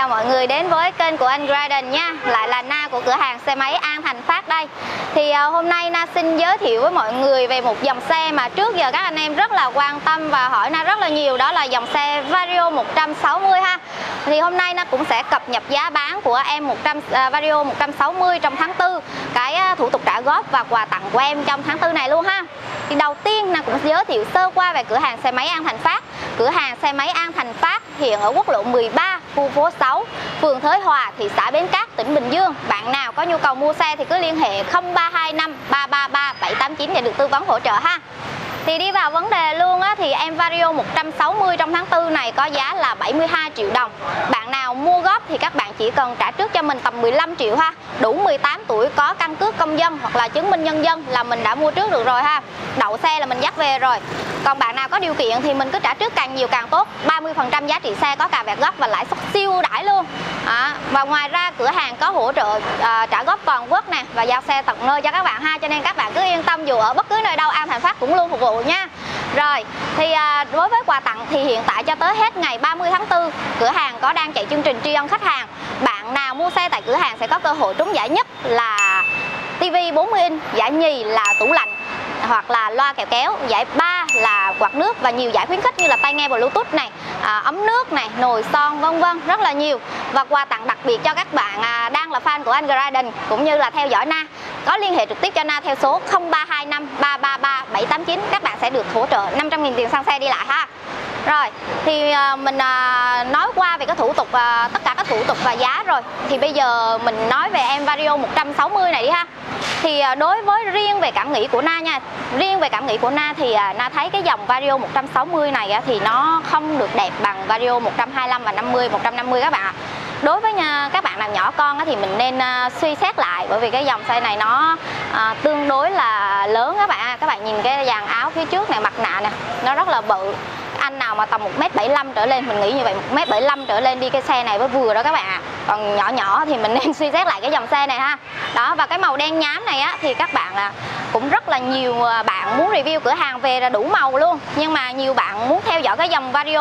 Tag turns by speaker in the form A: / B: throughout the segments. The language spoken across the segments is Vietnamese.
A: chào mọi người đến với kênh của anh Garden nha. Lại là Na của cửa hàng xe máy An Thành Phát đây. Thì hôm nay Na xin giới thiệu với mọi người về một dòng xe mà trước giờ các anh em rất là quan tâm và hỏi Na rất là nhiều, đó là dòng xe Vario 160 ha. Thì hôm nay Na cũng sẽ cập nhật giá bán của em Vario 160 trong tháng 4, cái thủ tục trả góp và quà tặng của em trong tháng 4 này luôn ha. Thì đầu tiên Na cũng giới thiệu sơ qua về cửa hàng xe máy An Thành Phát. Cửa hàng xe máy An Thành Phát hiện ở quốc lộ 13, khu phố 6, phường Thới Hòa, thị xã Bến Cát, tỉnh Bình Dương. Bạn nào có nhu cầu mua xe thì cứ liên hệ 0325 333 789 để được tư vấn hỗ trợ ha. Thì đi vào vấn đề luôn á, thì em Vario 160 trong tháng 4 này có giá là 72 triệu đồng. Bạn nào mua góp thì các bạn chỉ cần trả trước cho mình tầm 15 triệu ha. Đủ 18 tuổi, có căn cước công dân hoặc là chứng minh nhân dân là mình đã mua trước được rồi ha. Đậu xe là mình dắt về rồi. Còn bạn nào có điều kiện thì mình cứ trả trước càng nhiều càng tốt. 30% giá trị xe, có cả vẹt gốc và lãi suất siêu ưu đãi luôn. Và ngoài ra cửa hàng có hỗ trợ trả góp toàn quốc nè và giao xe tận nơi cho các bạn ha. Cho nên các bạn cứ yên tâm, dù ở bất cứ nơi đâu An Thành Phát cũng luôn phục vụ nha. Rồi thì đối với quà tặng thì hiện tại cho tới hết ngày 30 tháng 4 cửa hàng có đang chạy chương trình tri ân khách hàng. Bạn nào mua xe tại cửa hàng sẽ có cơ hội trúng giải nhất là TV 40 inch, giải nhì là tủ lạnh hoặc là loa kẹo kéo, giải 3 là quạt nước và nhiều giải khuyến khích như là tai nghe Bluetooth này, ấm nước này, nồi son vân vân, rất là nhiều. Và quà tặng đặc biệt cho các bạn đang là fan của anh Garden cũng như là theo dõi Na, có liên hệ trực tiếp cho Na theo số 0325 333 789, các bạn sẽ được hỗ trợ 500.000 tiền xăng xe đi lại ha. Rồi thì mình nói qua về cái thủ tục, tất cả các thủ tục và giá rồi. Thì bây giờ mình nói về em Vario 160 này đi ha. Thì đối với riêng về cảm nghĩ của Na nha, riêng về cảm nghĩ của Na thì Na thấy cái dòng Vario 160 này thì nó không được đẹp bằng Vario 125 và 50, 150 các bạn ạ. Đối với các bạn nào nhỏ con thì mình nên suy xét lại, bởi vì cái dòng xe này nó tương đối là lớn các bạn. Các bạn nhìn cái dàn áo phía trước này, mặt nạ nè, nó rất là bự. Anh nào mà tầm 1m75 trở lên, mình nghĩ như vậy, 1m75 trở lên đi cái xe này mới vừa đó các bạn ạ. Còn nhỏ nhỏ thì mình nên suy xét lại cái dòng xe này ha. Đó, và cái màu đen nhám này á thì các bạn cũng rất là nhiều bạn muốn review cửa hàng về là đủ màu luôn. Nhưng mà nhiều bạn muốn theo dõi cái dòng Vario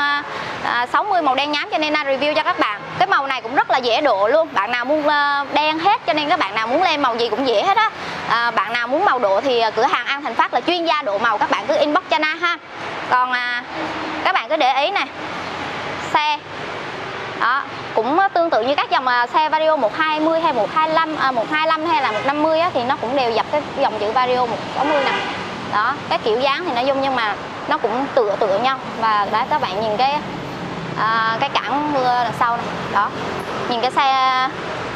A: 160 màu đen nhám cho nên Na review cho các bạn. Cái màu này cũng rất là dễ độ luôn. Bạn nào muốn đen hết, cho nên các bạn nào muốn lên màu gì cũng dễ hết á. Bạn nào muốn màu độ thì cửa hàng An Thành Phát là chuyên gia độ màu, các bạn cứ inbox cho Na ha. Còn các bạn cứ để ý này, xe đó cũng tương tự như các dòng xe Vario 120 hay 125 hay là 150 á, thì nó cũng đều dập cái dòng chữ Vario 160 này. Đó, cái kiểu dáng thì nó dung nhưng mà nó cũng tựa nhau. Và đấy, các bạn nhìn cái cản mưa đằng sau này. Đó, nhìn cái xe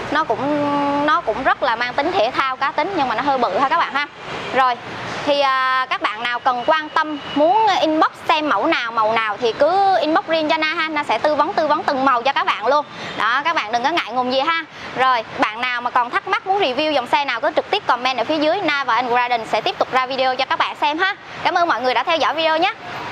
A: nó cũng rất là mang tính thể thao cá tính, nhưng mà nó hơi bự ha các bạn ha. Rồi thì các bạn nào cần quan tâm muốn inbox xem mẫu nào màu nào thì cứ inbox riêng cho Na ha. Na sẽ tư vấn từng màu cho các bạn luôn. Đó, các bạn đừng có ngại ngùng gì ha. Rồi bạn nào mà còn thắc mắc muốn review dòng xe nào cứ trực tiếp comment ở phía dưới, Na và anh Garden sẽ tiếp tục ra video cho các bạn xem ha. Cảm ơn mọi người đã theo dõi video nhé.